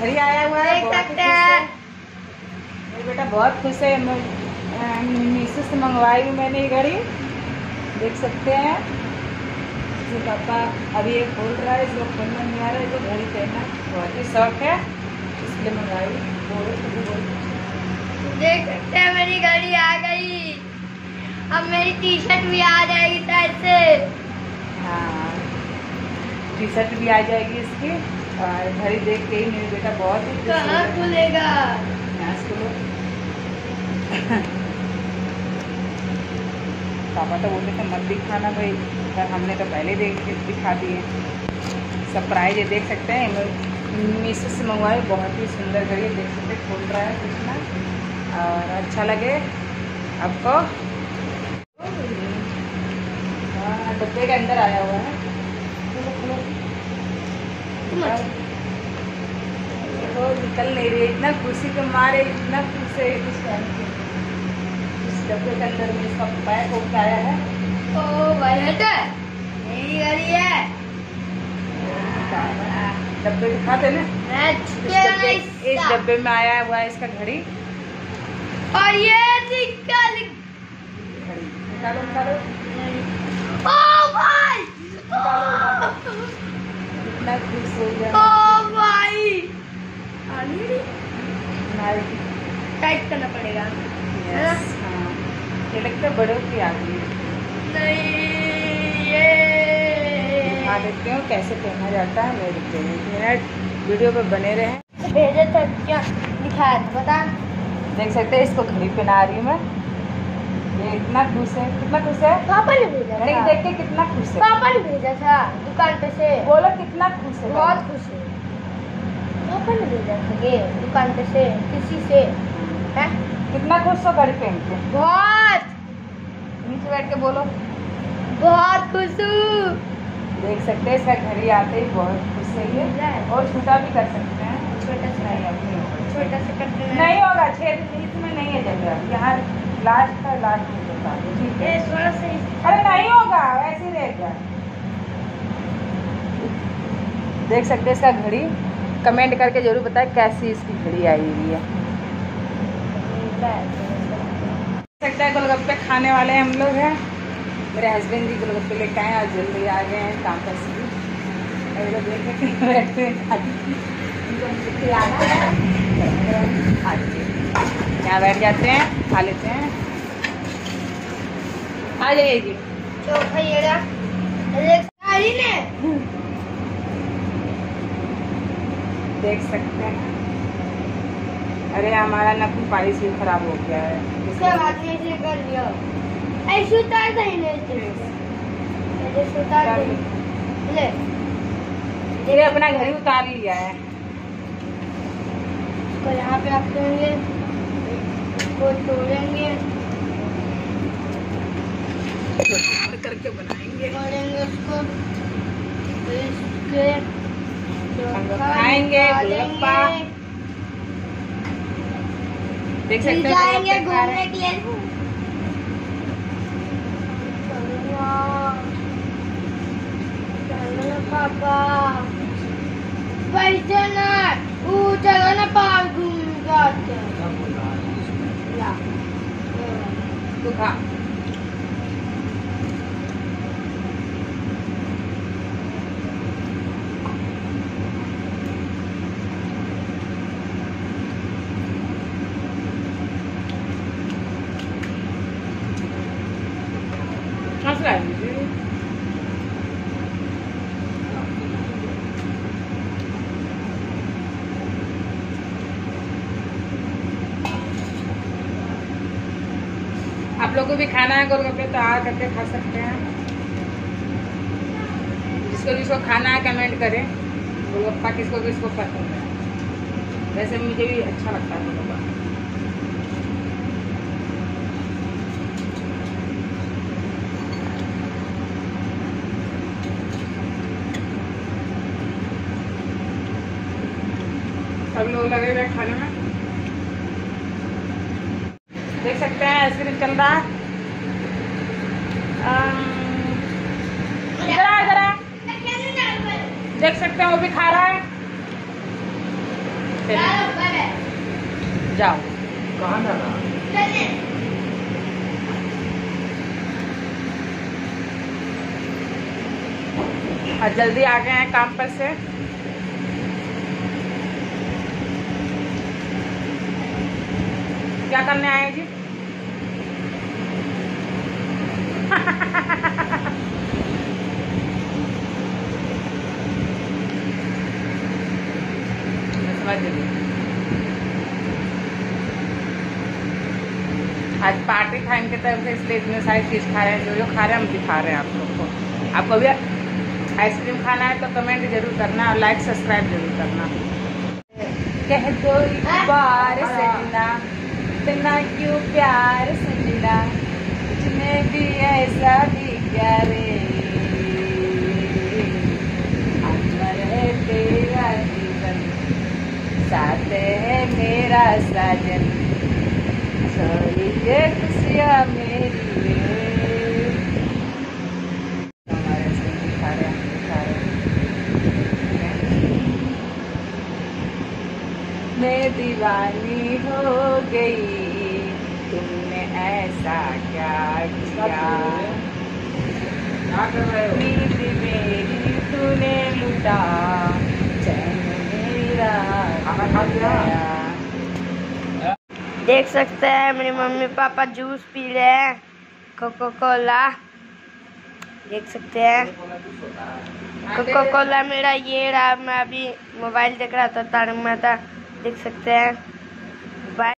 घड़ी आया हुआ है, बहुत खुश है मेरी बेटा, बहुत खुश है। मीशो से मंगवाई हूँ मैंने ये घड़ी, देख सकते हैं। इसके पापा अभी ये खोल रहा है, इसको खोलना नहीं आ रहा है, इसको घड़ी पहनना बहुत ही शौक है, इसलिए मंगवाई। देख सकते हैं मेरी घड़ी आ गई। अब मेरी टी शर्ट भी आ जाएगी शायद से। हाँ, टी शर्ट भी आ जाएगी इसकी। और घड़ी देख के ही मेरी बेटा बहुत ही कहाँ खुलेगा? यहाँ से खुलो। पापा तो बोलते थे मत दिखाना भाई, पर हमने तो पहले दिखा दिए। सरप्राइज है, देख सकते हैं। मीशो से मंगवाए, बहुत ही सुंदर घड़ी, देख सकते खोल रहा है कितना, और अच्छा लगे आपको। हाँ, डब्बे के अंदर आया हुआ है। वो निकल नहीं रही, इतना खुशी के मारे, इतना खुश है इस डब्बे के अंदर में इसका पैक होकर आया है। ओ भाई मेरी घड़ी है। डब्बे दिखाते ना, इस डब्बे में आया हुआ है इसका घड़ी। और ये निकाल घड़ी निकालो निकालो। ओ भाई, इतना खुश हो गया। ओ भाई, टाइट करना पड़ेगा। यस, हाँ, ये लगता है बड़ों की आ गई। नहीं, ये दिखा देती हूँ कैसे पहना जाता है। मेरे को 1 मिनट वीडियो पे बने रहे। भेजे था क्या दिखाया था बता। देख सकते हैं, इसको घड़ी पहना रही हूँ मैं। ये इतना खुश है, कितना खुश है। पापा ने भेजा घड़ी था। देख के कितना खुश है। पापा ने भेजा था दुकान पे से। बोलो कितना खुश है। बहुत खुश है। पापा ने भेजा था ये दुकान पे से, किसी से है। कितना खुश हो घड़ी पहन के। बहुत, नीचे बैठ के बोलो। बहुत खुश हूँ। देख सकते हैं, इसका घड़ी आते ही बहुत खुश है ये। और छोटा भी कर सकते हैं। छोटा सा नहीं, अब नहीं होगा। छोटा सा करते हैं। नहीं होगा, छेद इसमें नहीं है जगह। यहाँ लास्ट का लास्ट में बता दो, ठीक है। थोड़ा सा अरे नहीं होगा, ऐसे ही रहेगा। देख सकते हैं इसका घड़ी। कमेंट करके जरूर बताएं कैसी इसकी घड़ी आई हुई है। देख सकते हैं गोलगप्पे खाने वाले हम लोग हैं। मेरे हस्बैंड जी गोलगप्पे लेके आए और जल्दी आ गए हैं काम पर से। बैठते यहाँ बैठ जाते हैं, खा लेते हैं। आ जाइए जी। देख सकते हैं। अरे हमारा नकली पालिश भी खराब हो गया है। उसके बाद में इसे कर दिया। ऐसे उतार दे ले। ये अपना घर ही उतार लिया है। तो यहाँ पे आप करेंगे, इसको तोड़ेंगे, करके बनाएंगे, तोड़ेंगे उसको, इसके खाएंगे गोलगप्पा। देख सकते हैं जाएंगे घूमने के लिए। चलो ना पापा, पैसे ना, चलो ना पार्क घूमने जाते हैं। तू खा। आप लोग को भी खाना है गोलगप्पे तो आ करके खा सकते हैं। जिसको जिसको खाना है कमेंट करें गोलगप्पा किसको किसको पसंद है। वैसे मुझे भी अच्छा लगता है गोलगप्पा। सब लोग लगे हुए खाने में। देख सकते हैं आइसक्रीम चल रहा है। इधर देख सकते हैं वो भी खा रहा है। जाओ। कहाँ जाना? और जल्दी आ गए हैं काम पर से। क्या करने आए जी? समझ गई। आज पार्टी टाइम की तरफ से इसलिए इतने सारी चीज़ खा रहे हैं। जो खा रहे हैं हम दिखा रहे हैं आप लोग को। आपको भी आइसक्रीम खाना है तो कमेंट जरूर करना और लाइक सब्सक्राइब जरूर करना। कह दो एक बार सजना, इतना क्यों प्यार सजना, तुझने भी ऐसा भी प्यारे, अमर है तेरा जीवन, साथ है मेरा साजन, सारी ये खुशियाँ मेरी। हमारे से दिखा रहे हैं, दिखा रहे हैं। मैं दीवानी हो गई, तुमने ऐसा क्या किया, क्या कर रहे हो? नींद मेरी तूने लुटा, चैन मेरा खाना खा लिया? देख सकते हैं मेरी मम्मी पापा जूस पी रहे हैं, कोको कोला। देख सकते हैं कोको कोला मेरा ये रहा। मैं अभी मोबाइल देख रहा था, तारक मेहता देख सकते हैं। बाय।